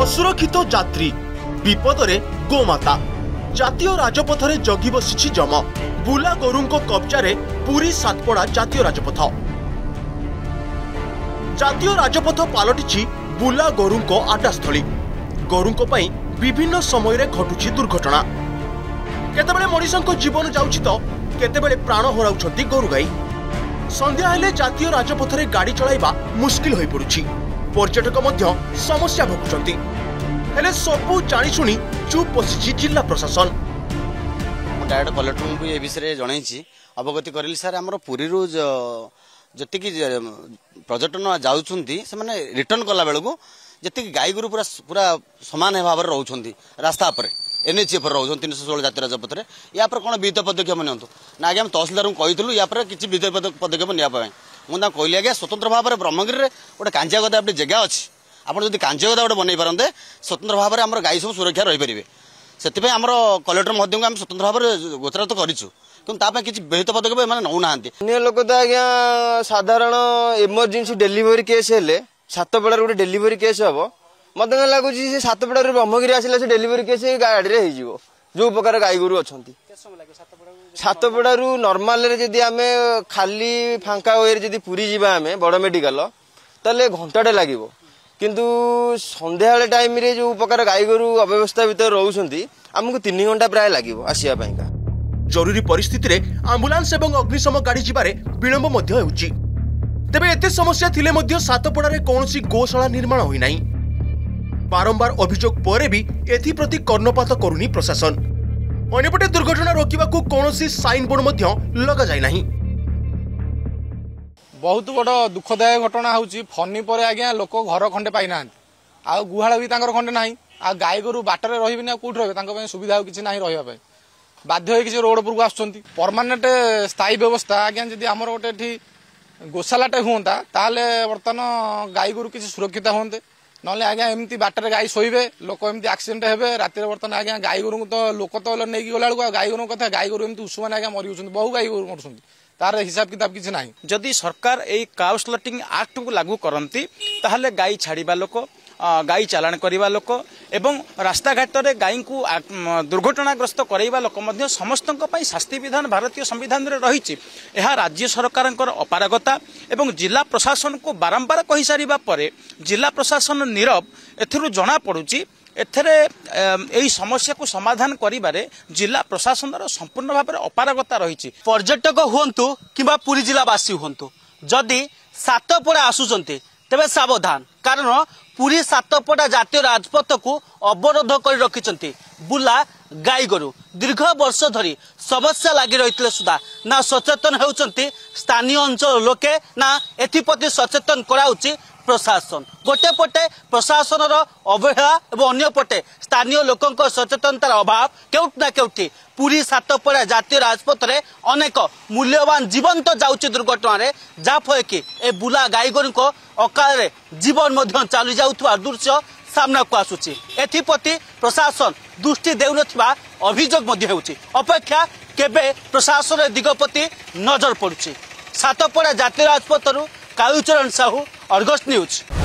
असुरक्षित यात्री विपदरे गोमाता जातीय राजपथरे जगी बसी जम बुला गोरू कब्जारे पुरी सातपड़ा जातीय राजपथ पलटि बुला गोरू आड्डास्थली गोरू विभिन्न समय घटुची दुर्घटना केतेबेले मनीषों जीवन जाउछि तो केतेबेले प्राण हराउछंती गोरु गाई संध्या हेले जातीय राजपथरे गाड़ी चलाइबा मुश्किल होई पड़ुछि पर्यटक मध्य समस्या भोगुछंती हेले सबु जानि सुनी चुप बसिछि जिला प्रशासन डायरेक्ट कलेक्टर को ए विषय जणाइछि अवगति करली सर हमर पुरी रु जति की पर्यटन जाउछंती से माने रिटर्न कला बेल को जति गाई गोरु पूरा पूरा समान भाव रहउछंती रास्ता पर एनएच पर रोज 316 जातीय राजपथ या कौन विहित पदक्षेप नियंतु ना आगे तहसिलदार को कही या किसी विहित पदक्षेप नापी मुझे कहली आगे स्वतंत्र भाव में ब्रह्मगिरी में गोटे कांजियागदा गोटे जगह अच्छी आप जो कांजियागदा गोटे बनई पारते स्वतंत्र भाव में आम गाई सब सुरक्षा रहीपर से आम कलेक्टर मध्यम आम स्वतंत्र भाव में गोचर तो करूँ किसी विहित पदक्षेप एम नौना अन्य लोक तो आज्ञा साधारण इमरजेंसी डेलीवरी केस हेले सातपड़ार गोटे डेलीवरी केस हम मत लगुच सातपड़ा ब्रह्मगिरी आसला से डेलीवरी केस गाड़ी जो प्रकार गाई गोरु अच्छा सातपड़ा नॉर्मल जदि आम खाली फांका वे पुरी जावा आम बड़ मेडिकल ताले घंटाटे लगे किंतु संध्या टाइम रे जो प्रकार गाई गोरु अव्यवस्था भितर रोचंती आमको 3 घंटा प्राय लगे आसवाई जरूरी परिस्थिति रे आंबुलांस एवं अग्निशम गाड़ी जिबारे विलंब मध्य हेउची तेबे एते समस्या थिले मध्य सातपड़ा रे कोनोसी गोशाला निर्माण होई नाही बारंबार अभियोग पर भी एप्रति कर्णपात करुनी प्रशासन अन्यपटे दुर्घटना रोकवा कौन साइन बोर्ड लगा जाए नहीं। बहुत बड़ दुखदायक घटना होची फनी पर आज्ञा लोक घर खंडे पाई ना आ गुहाल भी खंडे ना आ गाई गोरु बाटर रही कौट रही सुविधा किसी ना रहा बाध्य किसी रोड उपरको आसुँच परमानेंट स्थायी व्यवस्था आज्ञा जब आम गोटे गोशालाटे हूँ बर्तमान गाई गोरु किसी सुरक्षित होते ना आज्ञा एमती बाटर गाई शोबे लोक एमती एक्सीडेंट हे रातिर बर्तमान आज्ञा गाई गोरु तो लोक तो नहीं गला बेलू गाई गोरु कथा गाई गोरु एमती उषुमान आज्ञा मरी बहु गाई गोरु मरुंट तार हिसाब किताब किसी ना जदि सरकार ए काउ स्लटिंग एक्ट को लागू करती ताहले गाई छाड़िबा लोक गाई चालाण करवा लोक एवं रास्ता घाट रे गाई को दुर्घटनाग्रस्त करवा लोक समस्त शास्ति विधान भारतीय संविधान रे रही राज्य सरकार अपारगता एवं जिला प्रशासन को बारंबार कही सारिबा परे जिला प्रशासन नीरव एथरू जना पड़ुची एथरे एही समस्या को समाधान करिबारे जिला प्रशासन संपूर्ण भाव में अपारगता रही पर्यटक हुंतु किंबा पुरी जिलावासी हुंतु जदि सातपड़ा आसुचंती तेबे सावधान कारण पुरी सातपड़ा जातीय राजपथ को अवरोध कर रखिंट बुला गाई गोरु दीर्घ वर्ष धरी समस्या लगी रही सुधा ना सचेतन होती स्थानीय अंचल लोके ना एप्रति सचेतन कराउची प्रशासन गोटे पटे प्रशासन अवहेला और अन्य पटे स्थानीय लोकों सचेतनतार अभाव केउट ना केउटी पुरी सातपड़ा जातीय राजपथ रे अनेक मूल्यवान जीवन तो जाउची दुर्घटना रे जाफल कि ए बुला गाई गोरु को अकाल जीवन मध्य चली जाउथवा दृश्य सामना को आसुची एप्रति प्रशासन दृष्टि देउनथिबा अभियोग मध्य हेउची अपेक्षा केबे प्रशासन दिगप्रति नजर पड़ुची सातपड़ा जातीय राजपथ कालूचरण साहू अर्गस न्यूज।